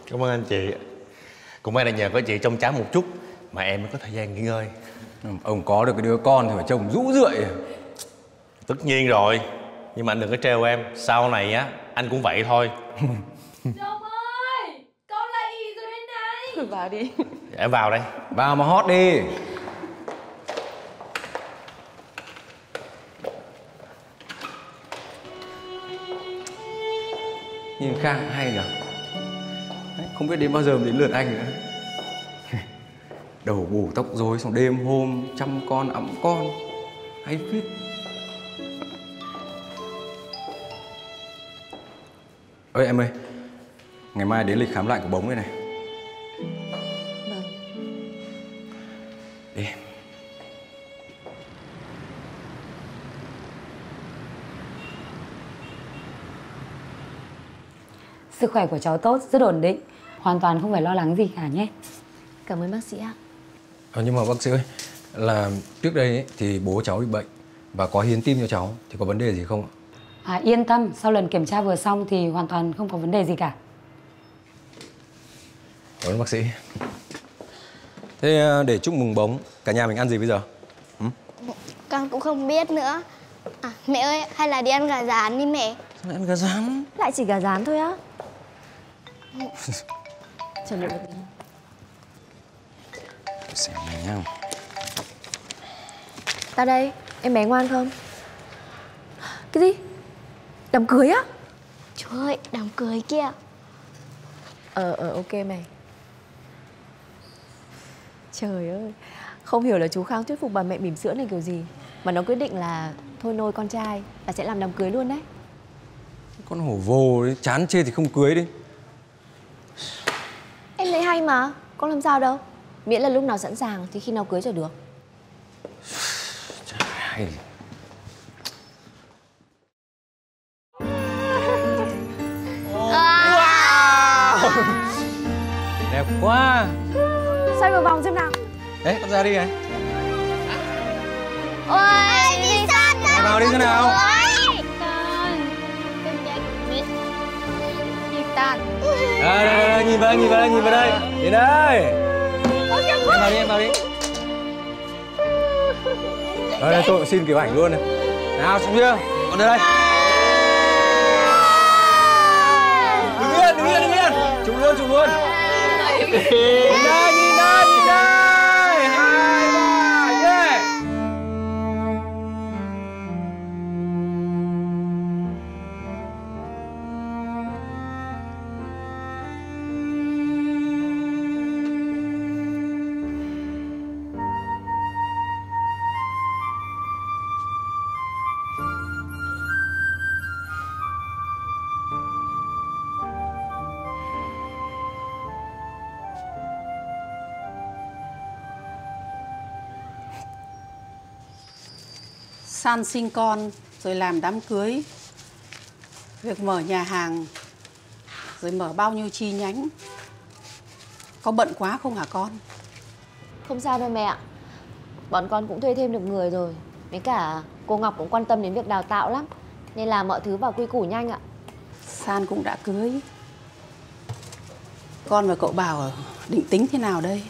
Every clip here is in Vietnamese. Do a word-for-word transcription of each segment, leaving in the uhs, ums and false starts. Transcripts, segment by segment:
Cảm ơn anh chị. Cũng may là nhờ có chị trông cháu một chút mà em mới có thời gian nghỉ ngơi. Ông có được cái đứa con thì phải trông rũ rượi. Tất nhiên rồi. Nhưng mà anh đừng có trêu em. Sau này á, anh cũng vậy thôi. Rồng ơi, con lại ì rồi đây này. Vào đi. Dạ, em vào đây. Vào mà hót đi. Nhìn Khang hay nhỉ. Đấy, không biết đến bao giờ đến lượt anh nữa. Đầu bù tóc rối xong đêm hôm chăm con ẵm con. Hay phết. Ơi em ơi, ngày mai đến lịch khám lại của bóng đây này. Vâng. Đi. Sức khỏe của cháu tốt, rất ổn định. Hoàn toàn không phải lo lắng gì cả nhé. Cảm ơn bác sĩ ạ. Ờ, nhưng mà bác sĩ ơi, là trước đây ấy, thì bố cháu bị bệnh và có hiến tim cho cháu thì có vấn đề gì không ạ? À, yên tâm, sau lần kiểm tra vừa xong thì hoàn toàn không có vấn đề gì cả. Cảm ơn bác sĩ. Thế để chúc mừng bóng, cả nhà mình ăn gì bây giờ? Ừ? Con cũng không biết nữa. À, mẹ ơi, hay là đi ăn gà rán đi mẹ. Sao lại ăn gà rán? Lại chỉ gà rán thôi á? Chờ đợi một tí. Xem này nhá. Ta đây, em bé ngoan không? Cái gì? Đám cưới á? Chú ơi, đám cưới kia. Ờ, ờ, ok mày. Trời ơi, không hiểu là chú Khang thuyết phục bà mẹ bỉm sữa này kiểu gì mà nó quyết định là thôi nôi con trai là sẽ làm đám cưới luôn đấy. Con hổ vồ đấy, chán chê thì không cưới đi. Em thấy hay mà, có làm sao đâu. Miễn là lúc nào sẵn sàng thì khi nào cưới cho được. Chả hay. Wow. Đẹp quá. Xoay vào vòng xem nào. Đấy, con ra đi này. Ôi, đi sát ra. Vào đi thế nào? À, đây, đây, đây, nhìn vào đây, nhìn vào đây, nhìn vào đây. Đến đây. Em vào đi, em vào đi. Đây, đây, tôi xin kiểu ảnh luôn này. Nào, xuống chưa? Con đưa đây. Đứng yên, đứng yên, đứng yên. Chụp luôn, chụp luôn. Nhìn đây, nhìn đây, nhìn đây. Hai, ba, yeah. San sinh con rồi làm đám cưới, việc mở nhà hàng rồi mở bao nhiêu chi nhánh, có bận quá không hả con? Không sao đâu mẹ ạ. Bọn con cũng thuê thêm được người rồi. Với cả cô Ngọc cũng quan tâm đến việc đào tạo lắm, nên là mọi thứ vào quy củ nhanh ạ. San cũng đã cưới. Con và cậu Bảo định tính thế nào đây?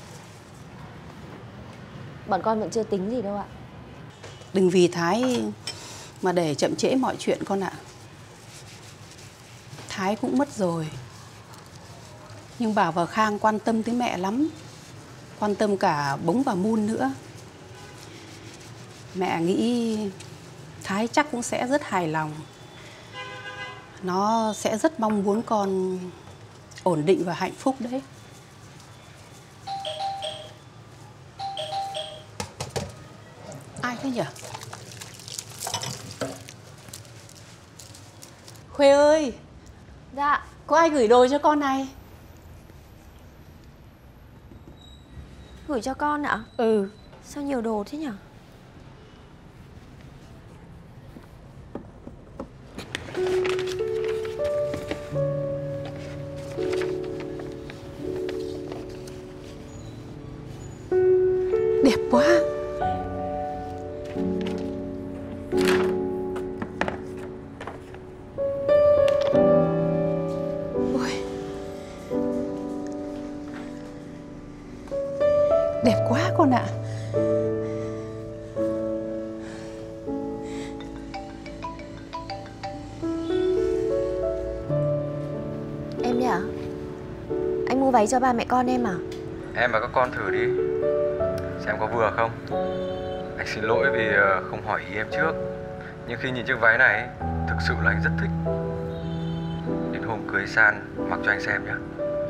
Bọn con vẫn chưa tính gì đâu ạ. Đừng vì Thái mà để chậm trễ mọi chuyện con ạ. Thái cũng mất rồi, nhưng Bảo và Khang quan tâm tới mẹ lắm. Quan tâm cả Bống và Moon nữa. Mẹ nghĩ Thái chắc cũng sẽ rất hài lòng. Nó sẽ rất mong muốn con ổn định và hạnh phúc đấy. Ai thế nhỉ? Khuê ơi. Dạ. Có ai gửi đồ cho con này? Gửi cho con ạ? Ừ. Sao nhiều đồ thế nhỉ? Đẹp quá. Ôi, con ạ. Em đấy à? Anh mua váy cho ba mẹ con em à? Em và các con thử đi, xem có vừa không. Anh xin lỗi vì không hỏi ý em trước, nhưng khi nhìn chiếc váy này thực sự là anh rất thích. Đến hôm cưới San mặc cho anh xem nhé.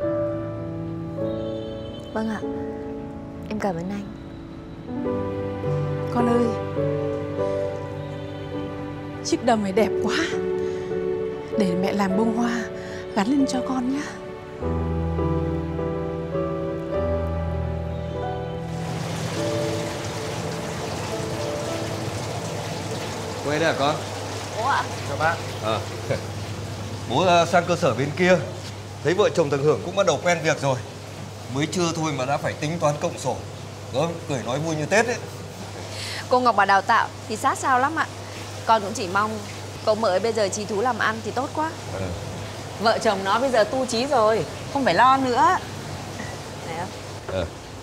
Vâng ạ, em cảm ơn anh. Con ơi, chiếc đầm này đẹp quá, để mẹ làm bông hoa gắn lên cho con nhé. Quê đây hả con? Bố ạ. Chào bác. Ờ. Bố uh, sang cơ sở bên kia, thấy vợ chồng thằng Hưởng cũng bắt đầu quen việc rồi. Mới trưa thôi mà đã phải tính toán cộng sổ. Đó, cười nói vui như Tết ấy. Cô Ngọc bảo đào tạo thì sát sao lắm ạ. Con cũng chỉ mong cậu Mợ bây giờ trí thú làm ăn thì tốt quá. Ừ. Vợ chồng nó bây giờ tu chí rồi, không phải lo nữa. Này không? Ừ.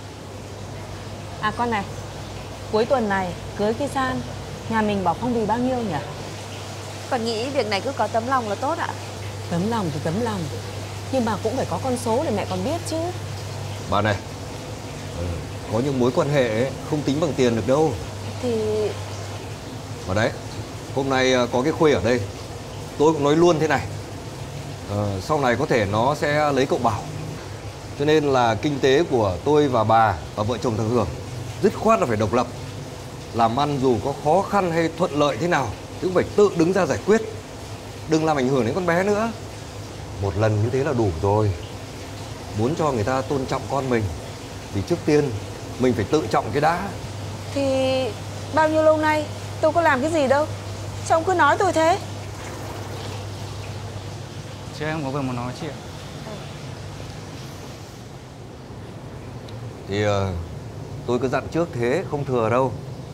À con này, cuối tuần này cưới cái San, nhà mình bỏ phong bì bao nhiêu nhỉ? Con nghĩ việc này cứ có tấm lòng là tốt ạ. Tấm lòng thì tấm lòng, nhưng mà cũng phải có con số để mẹ còn biết chứ. Bà này, ừ, có những mối quan hệ ấy, không tính bằng tiền được đâu. Thì... Mà đấy, hôm nay có cái Khuê ở đây, tôi cũng nói luôn thế này. Ờ, sau này có thể nó sẽ lấy cậu Bảo. Cho nên là kinh tế của tôi và bà và vợ chồng thằng Hưởng dứt khoát là phải độc lập. Làm ăn dù có khó khăn hay thuận lợi thế nào thì cũng phải tự đứng ra giải quyết. Đừng làm ảnh hưởng đến con bé nữa. Một lần như thế là đủ rồi. Muốn cho người ta tôn trọng con mình thì trước tiên mình phải tự trọng cái đã. Thì bao nhiêu lâu nay tôi có làm cái gì đâu, sao ông cứ nói tôi thế? Chị em có việc muốn nói chị ạ. Thì uh, tôi cứ dặn trước thế, không thừa đâu.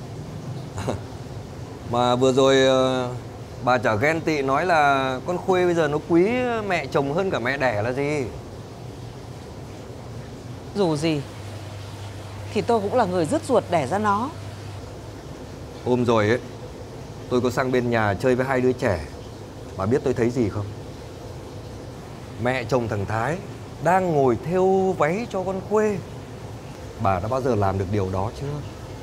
Mà vừa rồi uh, bà chả ghen tị nói là con Khuê bây giờ nó quý mẹ chồng hơn cả mẹ đẻ là gì? Dù gì thì tôi cũng là người rứt ruột đẻ ra nó. Hôm rồi ấy, tôi có sang bên nhà chơi với hai đứa trẻ. Bà biết tôi thấy gì không? Mẹ chồng thằng Thái đang ngồi thêu váy cho con Khuê. Bà đã bao giờ làm được điều đó chưa?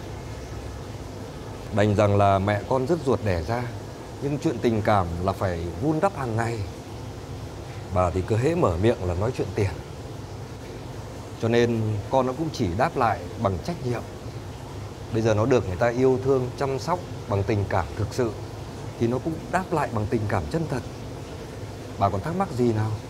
Đành rằng là mẹ con rứt ruột đẻ ra, nhưng chuyện tình cảm là phải vun đắp hàng ngày. Bà thì cứ hễ mở miệng là nói chuyện tiền. Cho nên con nó cũng chỉ đáp lại bằng trách nhiệm. Bây giờ nó được người ta yêu thương, chăm sóc bằng tình cảm thực sự thì nó cũng đáp lại bằng tình cảm chân thật. Bà còn thắc mắc gì nào?